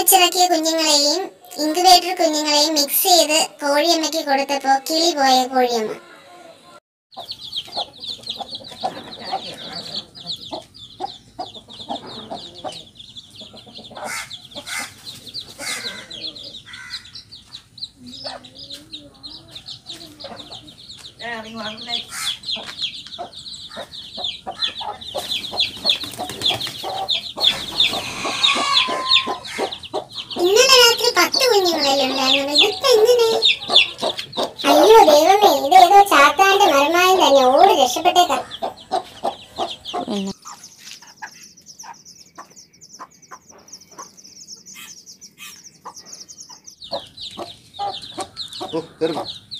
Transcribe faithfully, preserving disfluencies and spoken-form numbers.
മുളച്ചിറക്കിയ കുഞ്ഞുങ്ങളെയും ഇൻക്യുബേറ്റർ കുഞ്ഞുങ്ങളെയും മിക്സ് ചെയ്ത് കോഴിയമ്മയ്ക്ക് കൊടുത്തപ്പോൾ കിളി പോയ കോഴിയമ്മ. ഇന്നലെ രാത്രി പത്ത് കുഞ്ഞുങ്ങളല്ലേ ഉണ്ടായിരുന്നത്, ഇതിപ്പോ എങ്ങനെ? അയ്യോ ദൈവമേ, ഇതേതോ ചാത്താന്റെ മരമായും തന്നെ, ഓടി രക്ഷപ്പെട്ടേക്കാം. ഓ